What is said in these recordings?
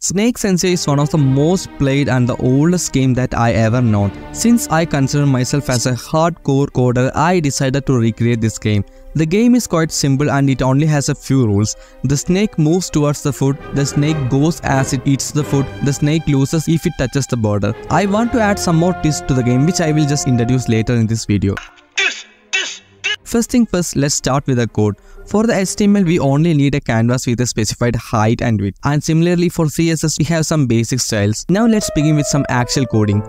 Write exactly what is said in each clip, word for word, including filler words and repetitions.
Snake Sensei is one of the most played and the oldest game that I ever known. Since I consider myself as a hardcore coder, I decided to recreate this game. The game is quite simple and it only has a few rules. The snake moves towards the food, the snake goes as it eats the food, the snake loses if it touches the border. I want to add some more twists to the game which I will just introduce later in this video. First thing first, let's start with the code. For the H T M L, we only need a canvas with a specified height and width. And similarly for C S S, we have some basic styles. Now let's begin with some actual coding.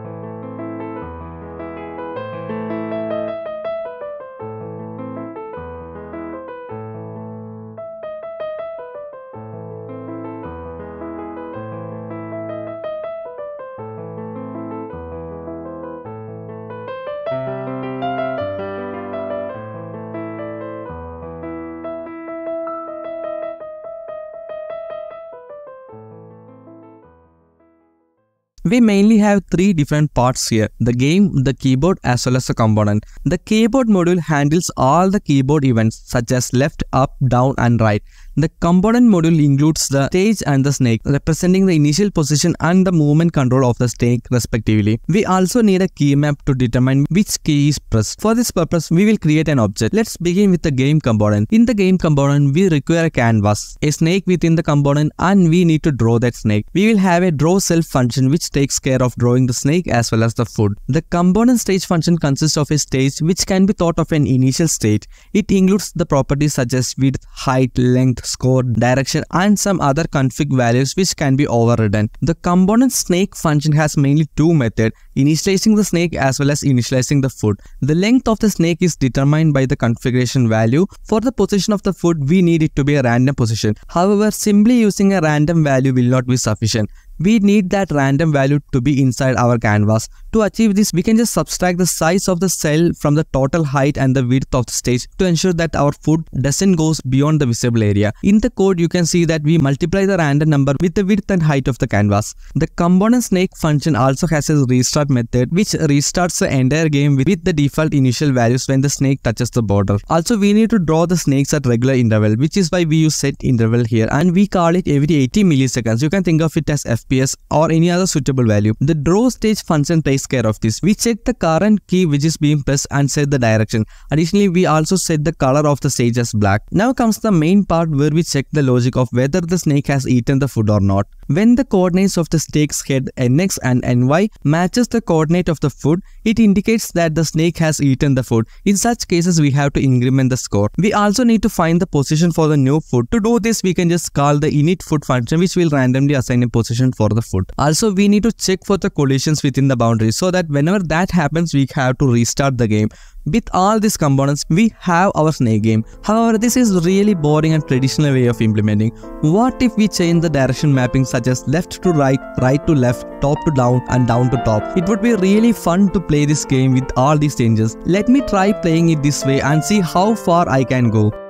We mainly have three different parts here: the game, the keyboard as well as the component. The keyboard module handles all the keyboard events such as left, up, down and right. The component module includes the stage and the snake, representing the initial position and the movement control of the snake respectively. We also need a key map to determine which key is pressed. For this purpose, we will create an object. Let's begin with the game component. In the game component, we require a canvas, a snake within the component, and we need to draw that snake. We will have a draw self function which takes care of drawing the snake as well as the food. The component stage function consists of a stage which can be thought of an initial state. It includes the properties such as width, height, length, score, direction and some other config values which can be overridden. The component snake function has mainly two methods: initializing the snake as well as initializing the food. The length of the snake is determined by the configuration value. For the position of the food, we need it to be a random position. However, simply using a random value will not be sufficient. We need that random value to be inside our canvas. To achieve this, we can just subtract the size of the cell from the total height and the width of the stage to ensure that our food doesn't go beyond the visible area. In the code, you can see that we multiply the random number with the width and height of the canvas. The component snake function also has a restart method which restarts the entire game with the default initial values when the snake touches the border. Also, we need to draw the snakes at regular interval, which is why we use set interval here, and we call it every eighty milliseconds. You can think of it as F P S or any other suitable value. The draw stage function takes care of this. We check the current key which is being pressed and set the direction. Additionally, we also set the color of the stage as black. Now comes the main part where we check the logic of whether the snake has eaten the food or not. When the coordinates of the snake's head N X and N Y matches the coordinate of the food, it indicates that the snake has eaten the food. In such cases, we have to increment the score. We also need to find the position for the new food. To do this, we can just call the init food function which will randomly assign a position for the food. Also, we need to check for the collisions within the boundaries so that whenever that happens, we have to restart the game. With all these components, we have our snake game. However, this is really boring and traditional way of implementing. What if we change the direction mapping such as left to right, right to left, top to down and down to top? It would be really fun to play this game with all these changes. Let me try playing it this way and see how far I can go.